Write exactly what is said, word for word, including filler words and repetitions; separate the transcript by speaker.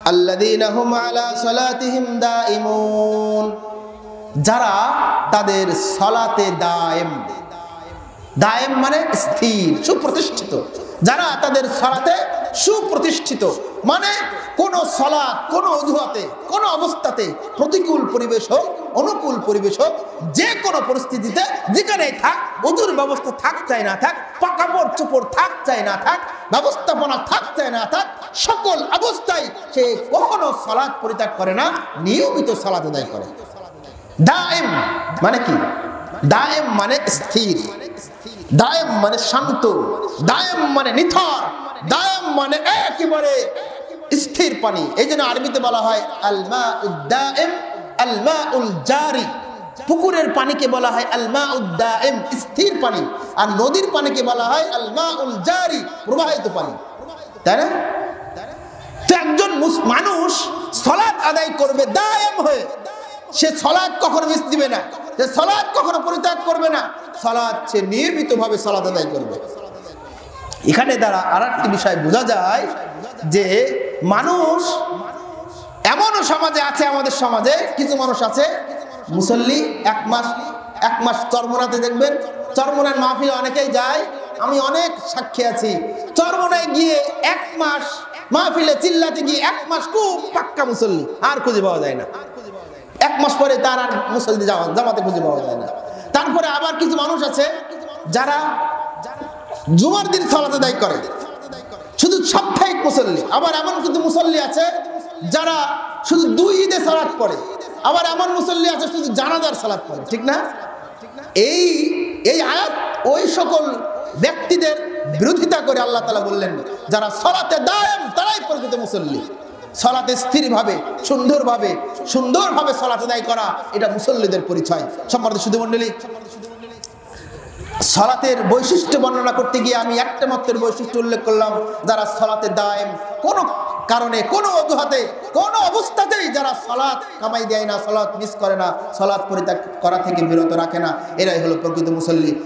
Speaker 1: আল্লাযীনা হুম আলা সালাতিহিম দাঈমুন, যারা তাদের সালাতে দায়েম, দায়েম মানে স্থির, সুপ্রতিষ্ঠিত, যারা তাদের সালাতে সুপ্রতিষ্ঠিত, মানে কোন সালাত, কোন অজুহাতে, কোন অবস্থাতে, প্রতিকূল পরিবেশ হোক, অনুকূল পরিবেশ হোক, যে কোনো পরিস্থিতিতে যেখানেই থাক, ওযুর ব্যবস্থা থাক চাই না থাক, কাপড় চোপড় থাক চাই না থাক, ব্যবস্থাপনা থাক চাই না থাক, সকল অবস্থায় সে কখনো সালাত পরিত্যাগ করে না, নিয়মিত সালাত আদায় করে। দায়েম মানে কি? দায়েম মানে স্থির, দায়েম মানে শান্ত, দায়েম মানে নিথর, দায়েম মানে একেবারে স্থির পানি। এই জন্য আরবিতে বলা হয় আল মাউদ দায়েম, আল মাউল জারি। পুকুরের পানিকে বলা হয় আল মাউদ দায়েম, স্থির পানি, আর নদীর পানিকে বলা হয় আল মাউল জারি, প্রবাহিত পানি। তাই না? তো একজন মানুষ সালাত আদায় করবে দায়েম হয়ে, সে সালাত কখনো মিস দিবে না, সে সালাত কখনো পরিত্যাগ করবে না, সালাত সে নিয়মিতভাবে সালাত আদায় করবে। এখানে দ্বারা আর একটি বিষয় বোঝা যায় যে মানুষ এমনও সমাজে আছে, আমাদের সমাজে কিছু মানুষ আছে মুসল্লি, এক মাস এক মাস চরমোনাতে দেখবেন, চরমোনার মাহফিলে অনেকেই যায়, আমি অনেক সাক্ষী আছি, চরমোনায় গিয়ে এক মাস মাহফিলে চিল্লাতে গিয়ে এক মাস খুব পাক্কা মুসল্লি, আর খুঁজে পাওয়া যায় না। এক মাস পরে তার আর মুসল্লি জামাতে খুঁজে পাওয়া যায় না। তারপরে আবার কিছু মানুষ আছে যারা জুমার দিন সালাত আদায় করে, শুধু সাপ্তাহিক মুসল্লি। আবার এমন কিছু মুসল্লি আছে যারা শুধু দুই ঈদে সালাত পড়ে, আবার এমন মুসল্লি আছে শুধু জানাজার সালাত পড়ে। ঠিক না? এই এই আয়াত ওই সকল ব্যক্তিদের বিরোধিতা করে আল্লাহ তাআলা বললেন, যারা সালাতে দায়েম তারাই প্রকৃত মুসল্লি। সালাতে স্থিরভাবে, সুন্দরভাবে সুন্দরভাবে সালাত আদায় করা, এটা মুসল্লিদের পরিচয়। সম্মানিত সুধী মণ্ডলী, সালাতের বৈশিষ্ট্য বর্ণনা করতে গিয়ে আমি একটা মাত্র বৈশিষ্ট্য উল্লেখ করলাম, যারা সালাতে দায়েম, কোনো কারণে, কোনো অজুহাতে, কোনো অবস্থাতেই যারা সালাত কামাই দেয় না, সালাত মিস করে না, সালাত পরিত্যাগ করা থেকে বিরত রাখে না, এরাই হলো প্রকৃত মুসল্লি।